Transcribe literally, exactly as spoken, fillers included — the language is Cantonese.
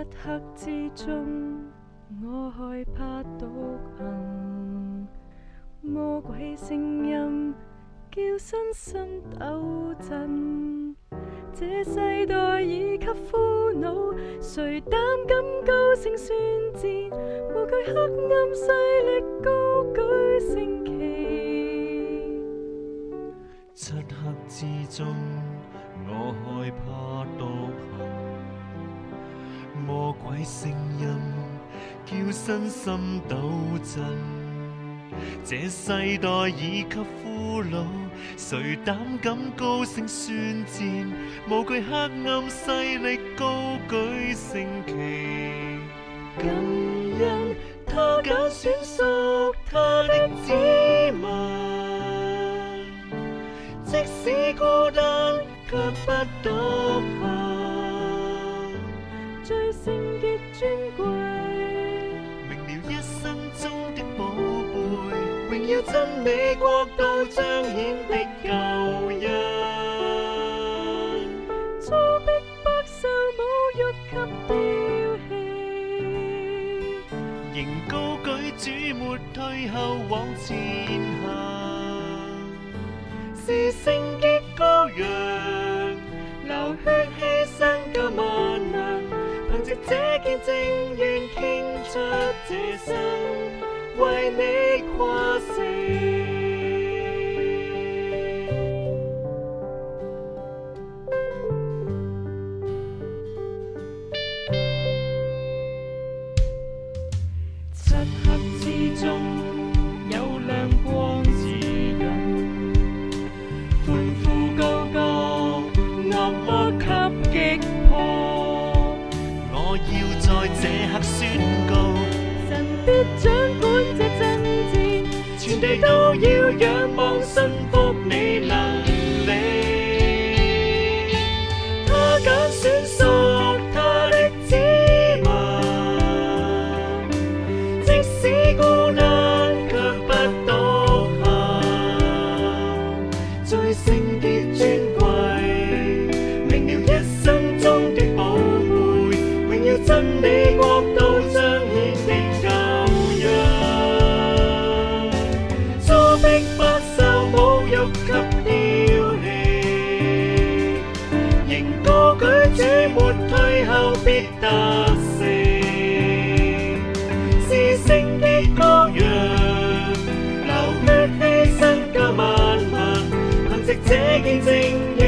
刻之中，我害怕獨行，魔鬼聲音叫身心抖震。這世代已給苦惱，誰膽敢高聲宣戰？無懼黑暗勢力高舉旌旗。 漆黑之中，我害怕獨行，魔鬼聲音叫身心抖震。這世代已給俘虜，誰膽敢高聲宣戰？無懼黑暗勢力高舉旌旗。感恩他揀選屬他的子民，即使孤單卻不獨行， 最聖潔尊貴， 明了一生中的寶貝，榮耀真理國度彰顯的救恩。 遭逼迫受侮辱及丟棄， 仍高舉主沒退後往前行，是聖潔羔羊，流血犧牲救萬民，憑藉這見證願傾出這生，為你誇勝。 漆黑之中有亮光指引，歡呼高歌，惡魔給擊破。 我要在這刻宣告， 神必掌管這爭戰， 全地都要仰望信服你能力。他揀選屬他的子民，即使孤單卻不獨行，最聖潔尊貴，明了一生中的寶貝，榮耀真理國度彰顯的救恩。遭逼迫受侮辱及丟棄，仍高舉主沒退後必得勝，是聖潔羔羊，流血犧牲救萬民，憑藉這見證。